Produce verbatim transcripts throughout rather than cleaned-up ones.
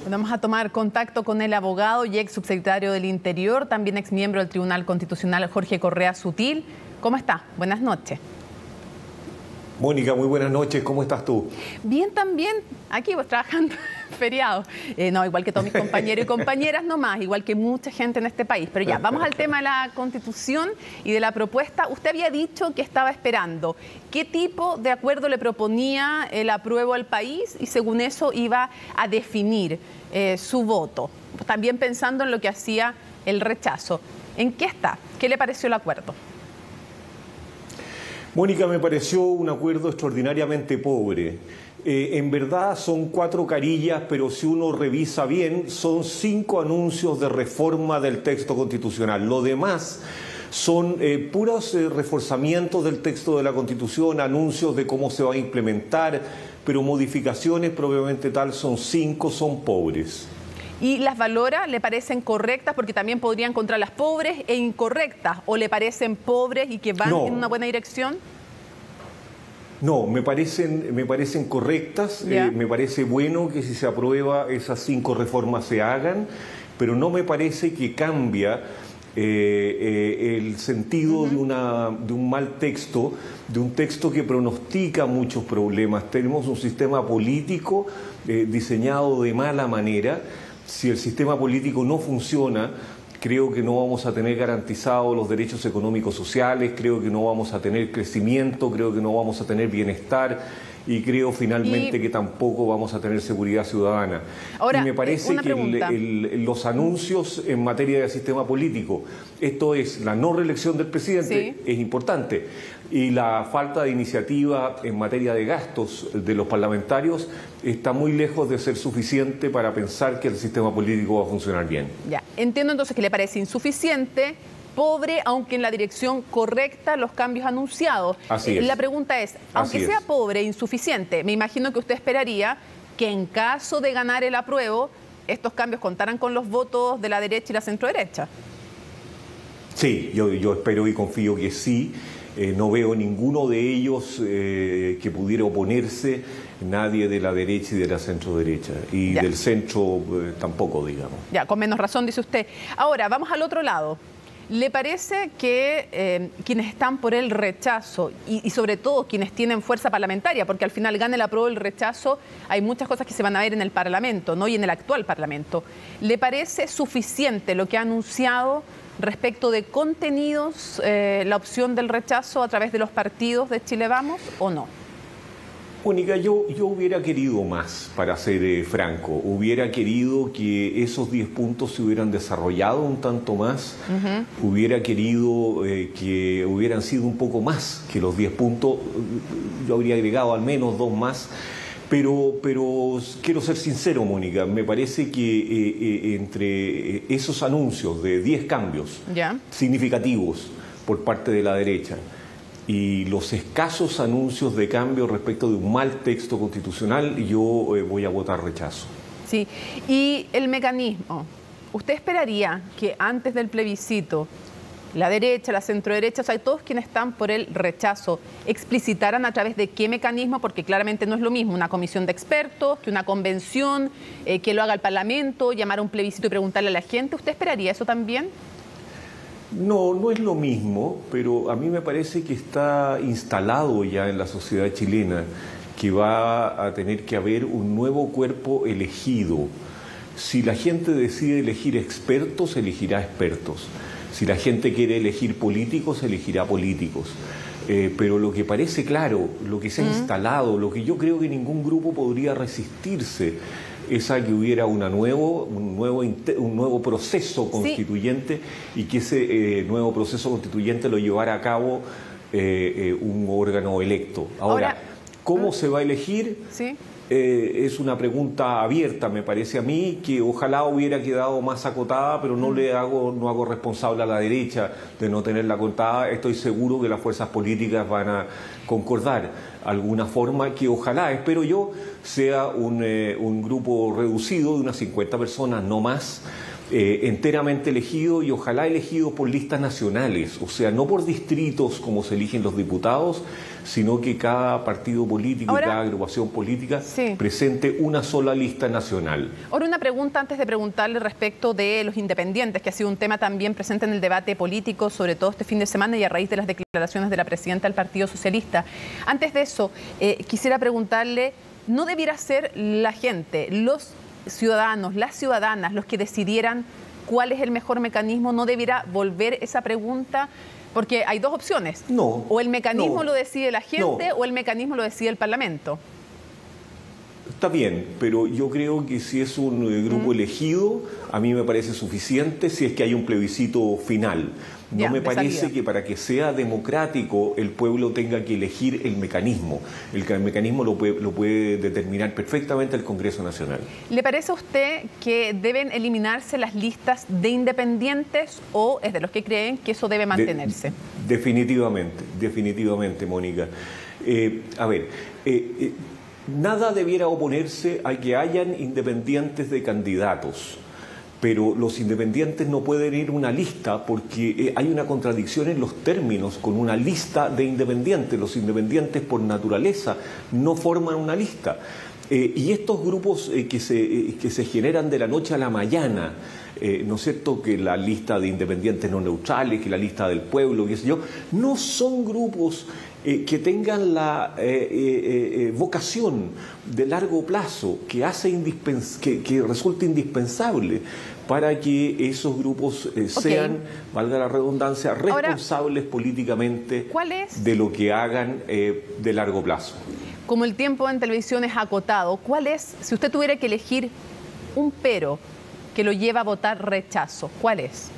Vamos a tomar contacto con el abogado y ex subsecretario del Interior, también ex miembro del Tribunal Constitucional, Jorge Correa Sutil. ¿Cómo está? Buenas noches. Mónica, muy buenas noches. ¿Cómo estás tú? Bien también. Aquí pues trabajando feriado. Eh, no, igual que todos mis compañeros y compañeras nomás, igual que mucha gente en este país. Pero ya, vamos al tema de la Constitución y de la propuesta. Usted había dicho que estaba esperando. ¿Qué tipo de acuerdo le proponía el apruebo al país? Y según eso iba a definir eh, su voto. También pensando en lo que hacía el rechazo. ¿En qué está? ¿Qué le pareció el acuerdo? Mónica, me pareció un acuerdo extraordinariamente pobre. Eh, en verdad son cuatro carillas, pero si uno revisa bien, son cinco anuncios de reforma del texto constitucional. Lo demás son eh, puros eh, reforzamientos del texto de la Constitución, anuncios de cómo se va a implementar, pero modificaciones propiamente tal son cinco, son pobres. ¿Y las valora? ¿Le parecen correctas? Porque también podrían encontrarlas pobres e incorrectas. ¿O le parecen pobres y que van no. en una buena dirección? No, me parecen, me parecen correctas. Eh, me parece bueno que si se aprueba esas cinco reformas se hagan, pero no me parece que cambia eh, eh, el sentido uh-huh. de, una, de un mal texto, de un texto que pronostica muchos problemas. Tenemos un sistema político eh, diseñado de mala manera. Si el sistema político no funciona, creo que no vamos a tener garantizados los derechos económicos sociales, creo que no vamos a tener crecimiento, creo que no vamos a tener bienestar y creo finalmente y... que tampoco vamos a tener seguridad ciudadana. Ahora, y me parece que el, el, los anuncios en materia de sistema político, esto es la no reelección del presidente, sí. es importante, y la falta de iniciativa en materia de gastos de los parlamentarios está muy lejos de ser suficiente para pensar que el sistema político va a funcionar bien. Ya, entiendo entonces que le parece insuficiente, pobre, aunque en la dirección correcta los cambios anunciados. Así es. La pregunta es, aunque Así sea es. pobre e insuficiente, me imagino que usted esperaría que en caso de ganar el apruebo, estos cambios contaran con los votos de la derecha y la centroderecha. Sí, yo, yo espero y confío que sí. Eh, no veo ninguno de ellos eh, que pudiera oponerse, nadie de la derecha y de la centroderecha. Y ya. del centro eh, tampoco, digamos. Ya, con menos razón, dice usted. Ahora, vamos al otro lado. ¿Le parece que eh, quienes están por el rechazo y, y sobre todo quienes tienen fuerza parlamentaria, porque al final gane el apruebo o el rechazo, hay muchas cosas que se van a ver en el Parlamento, ¿no? Y en el actual Parlamento, ¿le parece suficiente lo que ha anunciado respecto de contenidos, eh, la opción del rechazo a través de los partidos de Chile Vamos o no? Mónica, yo, yo hubiera querido más, para ser eh, franco. Hubiera querido que esos diez puntos se hubieran desarrollado un tanto más. Uh-huh. Hubiera querido eh, que hubieran sido un poco más que los diez puntos. Yo habría agregado al menos dos más. Pero, pero quiero ser sincero, Mónica, me parece que eh, eh, entre esos anuncios de diez cambios ¿Ya? significativos por parte de la derecha y los escasos anuncios de cambio respecto de un mal texto constitucional, yo eh, voy a votar rechazo. Sí, y el mecanismo, ¿usted esperaría que antes del plebiscito la derecha, la centroderecha, o sea, todos quienes están por el rechazo, explicitaran a través de qué mecanismo? Porque claramente no es lo mismo una comisión de expertos que una convención, eh, que lo haga el Parlamento, llamar a un plebiscito y preguntarle a la gente. ¿Usted esperaría eso también? No, no es lo mismo, pero a mí me parece que está instalado ya en la sociedad chilena que va a tener que haber un nuevo cuerpo elegido. Si la gente decide elegir expertos, elegirá expertos. Si la gente quiere elegir políticos, elegirá políticos. Eh, pero lo que parece claro, lo que se ha uh-huh. instalado, lo que yo creo que ningún grupo podría resistirse, es a que hubiera una nuevo, un, nuevo, un nuevo proceso constituyente sí. y que ese eh, nuevo proceso constituyente lo llevara a cabo eh, eh, un órgano electo. Ahora, Ahora ¿cómo uh-huh. se va a elegir? Sí. Eh, es una pregunta abierta, me parece a mí, que ojalá hubiera quedado más acotada, pero no le hago, no hago responsable a la derecha de no tenerla acotada. Estoy seguro que las fuerzas políticas van a concordar alguna forma que ojalá, espero yo, sea un, eh, un grupo reducido de unas cincuenta personas, no más, eh, enteramente elegidos y ojalá elegidos por listas nacionales, o sea, no por distritos como se eligen los diputados, sino que cada partido político Ahora, y cada agrupación política sí. presente una sola lista nacional. Ahora una pregunta antes de preguntarle respecto de los independientes, que ha sido un tema también presente en el debate político, sobre todo este fin de semana y a raíz de las declaraciones de la presidenta del Partido Socialista. Antes de eso, eh, quisiera preguntarle, ¿no debiera ser la gente, los ciudadanos, las ciudadanas, los que decidieran cuál es el mejor mecanismo? ¿No debiera volver esa pregunta? Porque hay dos opciones. No. O el mecanismo no, lo decide la gente no. o el mecanismo lo decide el Parlamento. Está bien, pero yo creo que si es un grupo mm. elegido, a mí me parece suficiente si es que hay un plebiscito final. No ya, me parece salida. que para que sea democrático el pueblo tenga que elegir el mecanismo. El, el mecanismo lo puede, lo puede determinar perfectamente el Congreso Nacional. ¿Le parece a usted que deben eliminarse las listas de independientes o es de los que creen que eso debe mantenerse? De, definitivamente, definitivamente, Mónica. Eh, a ver... Eh, eh, Nada debiera oponerse a que hayan independientes de candidatos, pero los independientes no pueden ir a una lista porque hay una contradicción en los términos con una lista de independientes. Los independientes por naturaleza no forman una lista. Eh, y estos grupos eh, que, se, eh, que se generan de la noche a la mañana, eh, ¿no es cierto?, que la lista de independientes no neutrales, que la lista del pueblo, qué sé yo, no son grupos eh, que tengan la eh, eh, eh, vocación de largo plazo que, hace indispens que, que resulta indispensable para que esos grupos eh, sean, okay. valga la redundancia, responsables Ahora, políticamente ¿cuál es? de lo que hagan eh, de largo plazo. Como el tiempo en televisión es acotado, ¿cuál es, si usted tuviera que elegir un pero que lo lleva a votar rechazo, cuál es?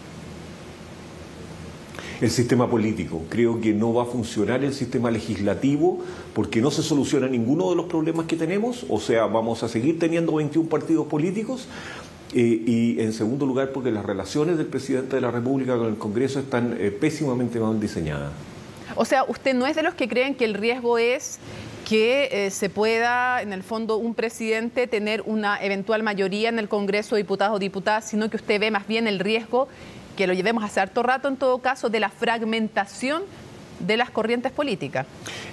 El sistema político. Creo que no va a funcionar el sistema legislativo porque no se soluciona ninguno de los problemas que tenemos, o sea, vamos a seguir teniendo veintiún partidos políticos. Eh, y en segundo lugar porque las relaciones del presidente de la República con el Congreso están eh, pésimamente mal diseñadas. O sea, usted no es de los que creen que el riesgo es que eh, se pueda, en el fondo, un presidente tener una eventual mayoría en el Congreso de diputados o diputadas, sino que usted ve más bien el riesgo, que lo llevemos hace harto rato en todo caso, de la fragmentación de las corrientes políticas.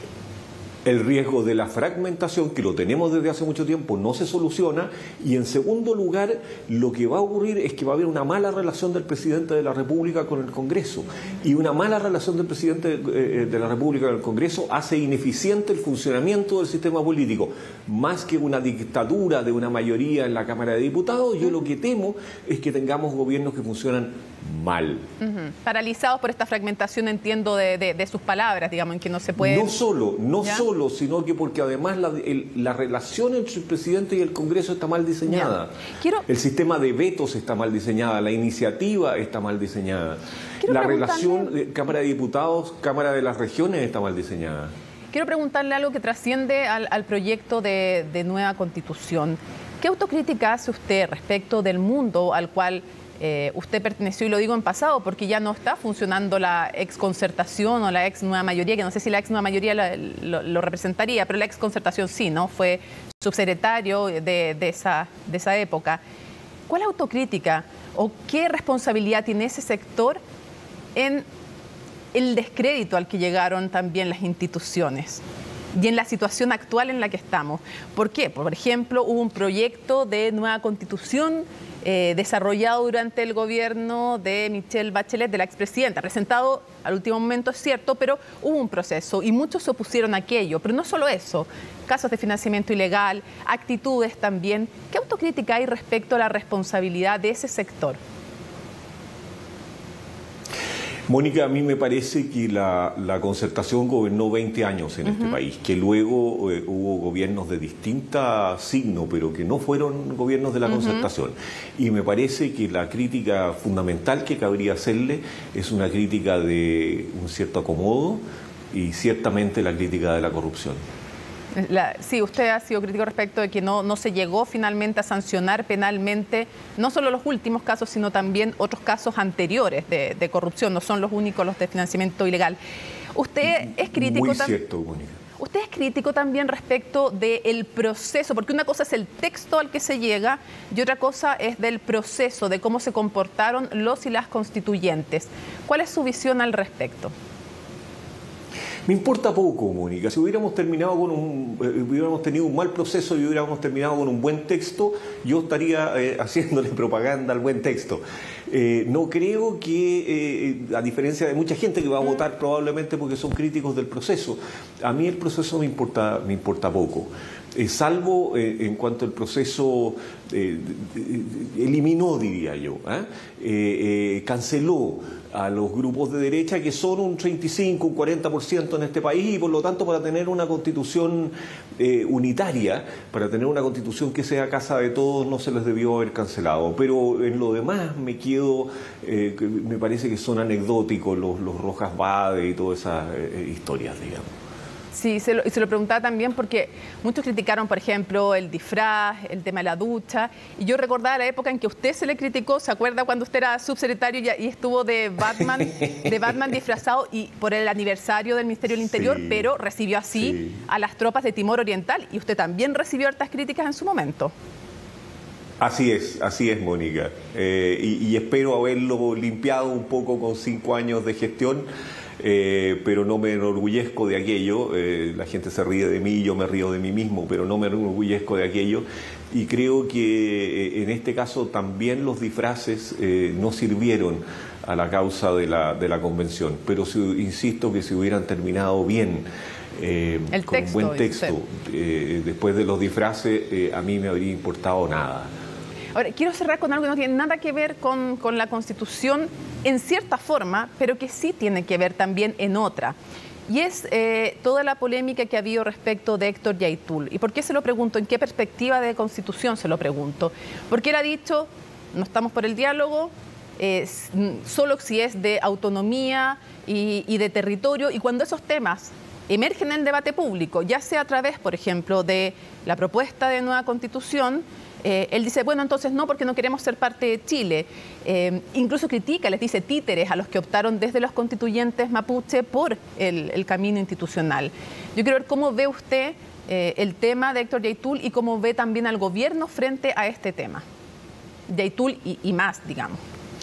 El riesgo de la fragmentación, que lo tenemos desde hace mucho tiempo, no se soluciona. Y en segundo lugar, lo que va a ocurrir es que va a haber una mala relación del presidente de la República con el Congreso. Y una mala relación del presidente de la República con el Congreso hace ineficiente el funcionamiento del sistema político. Más que una dictadura de una mayoría en la Cámara de Diputados, yo lo que temo es que tengamos gobiernos que funcionan mal. Uh-huh. Paralizados por esta fragmentación, entiendo, de, de, de sus palabras, digamos, en que no se puede... No solo, no ¿Ya? solo, sino que porque además la, el, la relación entre el presidente y el Congreso está mal diseñada. Quiero... El sistema de vetos está mal diseñada, la iniciativa está mal diseñada. Quiero la relación de Cámara de Diputados, Cámara de las Regiones está mal diseñada. Quiero preguntarle algo que trasciende al, al proyecto de, de nueva Constitución. ¿Qué autocrítica hace usted respecto del mundo al cual... Eh, usted perteneció, y lo digo en pasado, porque ya no está funcionando la exconcertación o la ex nueva mayoría, que no sé si la ex nueva mayoría lo, lo, lo representaría, pero la exconcertación sí, ¿no? Fue subsecretario de, de, esa, de esa época. ¿Cuál autocrítica o qué responsabilidad tiene ese sector en el descrédito al que llegaron también las instituciones y en la situación actual en la que estamos? ¿Por qué? Por ejemplo, hubo un proyecto de nueva Constitución Eh, desarrollado durante el gobierno de Michelle Bachelet, de la expresidenta, presentado al último momento, es cierto, pero hubo un proceso y muchos se opusieron a aquello. Pero no solo eso, casos de financiamiento ilegal, actitudes también. ¿Qué autocrítica hay respecto a la responsabilidad de ese sector? Mónica, a mí me parece que la, la concertación gobernó veinte años en uh-huh. este país, que luego eh, hubo gobiernos de distinta signo, pero que no fueron gobiernos de la uh-huh. concertación. Y me parece que la crítica fundamental que cabría hacerle es una crítica de un cierto acomodo y ciertamente la crítica de la corrupción. La, sí, usted ha sido crítico respecto de que no, no se llegó finalmente a sancionar penalmente no solo los últimos casos, sino también otros casos anteriores de, de corrupción. No son los únicos los de financiamiento ilegal. Usted es crítico Muy también. cierto, Mónica. ¿Usted es crítico también respecto del proceso? Porque una cosa es el texto al que se llega y otra cosa es del proceso, de cómo se comportaron los y las constituyentes. ¿Cuál es su visión al respecto? Me importa poco, Mónica. Si hubiéramos terminado con un, eh, hubiéramos tenido un mal proceso y hubiéramos terminado con un buen texto, yo estaría eh, haciéndole propaganda al buen texto. Eh, no creo que, eh, a diferencia de mucha gente que va a votar probablemente porque son críticos del proceso, a mí el proceso me importa, me importa poco. Eh, salvo eh, en cuanto el proceso eh, eliminó, diría yo, ¿eh? Eh, eh, canceló a los grupos de derecha, que son un treinta y cinco, un cuarenta por ciento en este país, y por lo tanto para tener una constitución eh, unitaria, para tener una constitución que sea casa de todos, no se les debió haber cancelado. Pero en lo demás me quedo, eh, me parece que son anecdóticos los, los Rojas Bade y todas esas eh, historias, digamos. Sí, se lo, y se lo preguntaba también porque muchos criticaron, por ejemplo, el disfraz, el tema de la ducha. Y yo recordaba la época en que usted se le criticó, ¿se acuerda cuando usted era subsecretario y, y estuvo de Batman, de Batman disfrazado y por el aniversario del Ministerio del Interior, sí, pero recibió así sí. a las tropas de Timor Oriental? Y usted también recibió hartas críticas en su momento. Así es, así es, Mónica. Eh, y, y espero haberlo limpiado un poco con cinco años de gestión. Eh, pero no me enorgullezco de aquello, eh, la gente se ríe de mí, yo me río de mí mismo, pero no me enorgullezco de aquello, y creo que eh, en este caso también los disfraces eh, no sirvieron a la causa de la, de la convención, pero si, insisto que si hubieran terminado bien, eh, con texto, un buen texto, eh, después de los disfraces, eh, a mí me habría importado nada. Ahora, quiero cerrar con algo que no tiene nada que ver con, con la Constitución en cierta forma, pero que sí tiene que ver también en otra. Y es eh, toda la polémica que ha habido respecto de Héctor Yaitul. ¿Y por qué se lo pregunto? ¿En qué perspectiva de Constitución se lo pregunto? Porque él ha dicho, no estamos por el diálogo, eh, solo si es de autonomía y, y de territorio. Y cuando esos temas emergen en el debate público, ya sea a través, por ejemplo, de la propuesta de nueva Constitución, Eh, él dice, bueno, entonces no, porque no queremos ser parte de Chile. Eh, incluso critica, les dice títeres a los que optaron desde los constituyentes mapuche por el, el camino institucional. Yo quiero ver cómo ve usted eh, el tema de Héctor Yaitul y cómo ve también al gobierno frente a este tema. Yaitul y, y más, digamos.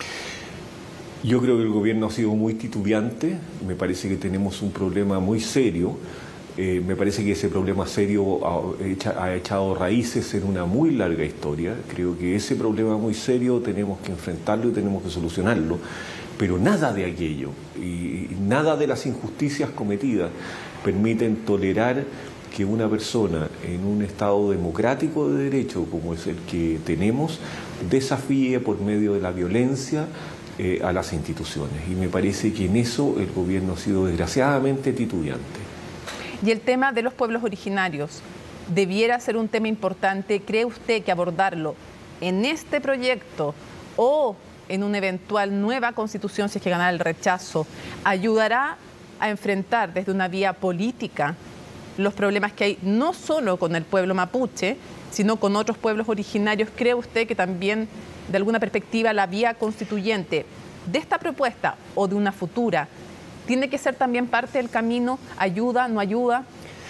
Yo creo que el gobierno ha sido muy titubeante, me parece que tenemos un problema muy serio. Eh, me parece que ese problema serio ha, echa, ha echado raíces en una muy larga historia. Creo que ese problema muy serio tenemos que enfrentarlo y tenemos que solucionarlo, pero nada de aquello y, y nada de las injusticias cometidas permiten tolerar que una persona en un Estado democrático de derecho como es el que tenemos desafíe por medio de la violencia eh, a las instituciones. Y me parece que en eso el gobierno ha sido desgraciadamente titubeante. Y el tema de los pueblos originarios, ¿debiera ser un tema importante? ¿Cree usted que abordarlo en este proyecto o en una eventual nueva constitución, si es que ganara el rechazo, ayudará a enfrentar desde una vía política los problemas que hay no solo con el pueblo mapuche, sino con otros pueblos originarios? ¿Cree usted que también, de alguna perspectiva, la vía constituyente de esta propuesta o de una futura tiene que ser también parte del camino? ¿Ayuda, no ayuda?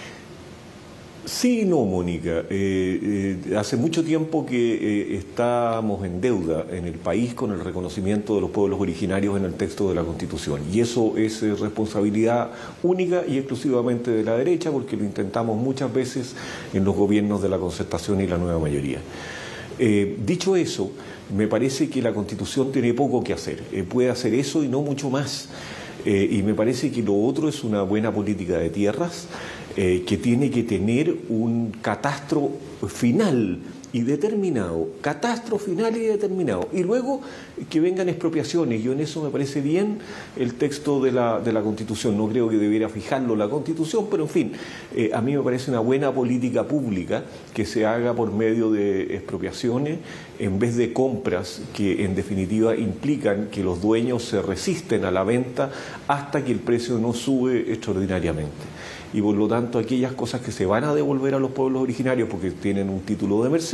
Sí y no, Mónica. Eh, eh, hace mucho tiempo que eh, estamos en deuda en el país con el reconocimiento de los pueblos originarios en el texto de la Constitución. Y eso es eh, responsabilidad única y exclusivamente de la derecha, porque lo intentamos muchas veces en los gobiernos de la Concertación y la nueva mayoría. Eh, dicho eso, me parece que la Constitución tiene poco que hacer. Eh, puede hacer eso y no mucho más. Eh, y me parece que lo otro es una buena política de tierras eh, que tiene que tener un catastro final y determinado, catastro final y determinado, y luego que vengan expropiaciones. Yo en eso me parece bien el texto de la, de la Constitución, no creo que debiera fijarlo la Constitución, pero en fin, eh, a mí me parece una buena política pública que se haga por medio de expropiaciones en vez de compras que en definitiva implican que los dueños se resisten a la venta hasta que el precio no sube extraordinariamente. Y por lo tanto aquellas cosas que se van a devolver a los pueblos originarios porque tienen un título de merced,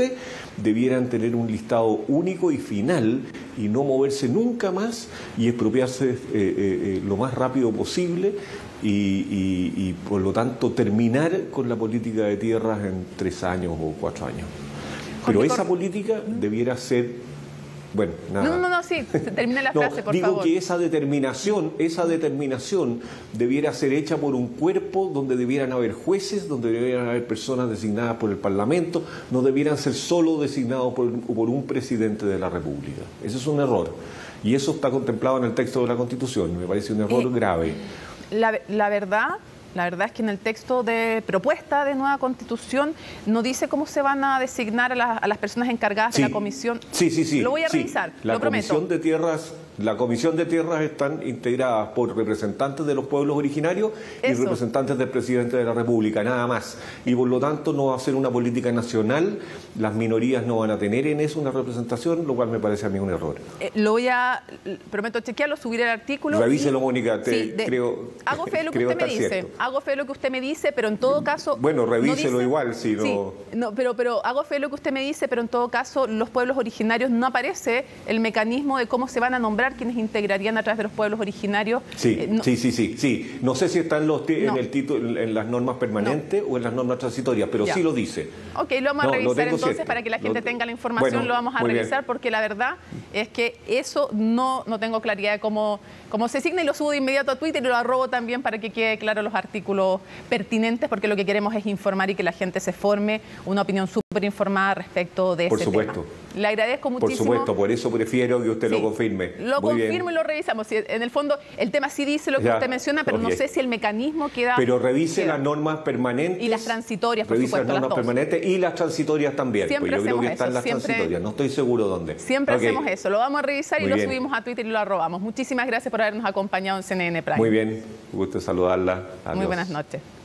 siempre debieran tener un listado único y final y no moverse nunca más y expropiarse eh, eh, eh, lo más rápido posible y, y, y por lo tanto terminar con la política de tierras en tres años o cuatro años. Pero esa política debiera ser... Bueno, nada. No, no, no, sí, termine la frase, no, por digo favor. Digo que esa determinación, esa determinación debiera ser hecha por un cuerpo donde debieran haber jueces, donde debieran haber personas designadas por el Parlamento, no debieran ser solo designados por, por un presidente de la República. Ese es un error. Y eso está contemplado en el texto de la Constitución. Me parece un error eh, grave. La, la verdad... La verdad es que en el texto de propuesta de nueva Constitución no dice cómo se van a designar a, la, a las personas encargadas sí, de la comisión. Sí, sí, sí. Lo voy a sí. revisar, la lo prometo. Comisión de Tierras, la Comisión de Tierras están integradas por representantes de los pueblos originarios Eso. y representantes del presidente de la República, nada más. Y por lo tanto no va a ser una política nacional, las minorías no van a tener en eso una representación, lo cual me parece a mí un error. Eh, lo voy a, prometo chequearlo, subir el artículo. Revíselo, y, Mónica, te sí, de, creo. Hago fe de lo que creo usted me dice. cierto. Hago fe de lo que usted me dice, pero en todo caso... Bueno, revíselo no dice, igual, si no... Sí, no pero, pero hago fe de lo que usted me dice, pero en todo caso, los pueblos originarios no aparece el mecanismo de cómo se van a nombrar quienes integrarían a través de los pueblos originarios. Sí, eh, no, sí, sí, sí, sí. No sé si está en, los en, no. el título, en las normas permanentes no. o en las normas transitorias, pero ya. sí lo dice. Ok, lo vamos a no, revisar entonces cierto. para que la gente lo, tenga la información, bueno, lo vamos a revisar bien. porque la verdad es que eso no, no tengo claridad de cómo, cómo se signa y lo subo de inmediato a Twitter y lo arrobo también para que quede claro los artículos pertinentes porque lo que queremos es informar y que la gente se forme una opinión súper informada respecto de por ese supuesto. tema. Le agradezco muchísimo. Por supuesto, por eso prefiero que usted sí, lo confirme. Lo Muy confirmo bien. y lo revisamos. En el fondo, el tema sí dice lo que ya, usted menciona, pero okay. no sé si el mecanismo queda... Pero revise queda. las normas permanentes. Y las transitorias, por revise supuesto, las normas las dos. permanentes y las transitorias también. Siempre pues yo creo que eso, están las siempre, transitorias, no estoy seguro dónde. Siempre okay. hacemos eso, lo vamos a revisar Muy y lo bien. subimos a Twitter y lo arrobamos. Muchísimas gracias por habernos acompañado en C N N Prime. Muy bien, gusto saludarla. Adiós. Muy buenas noches.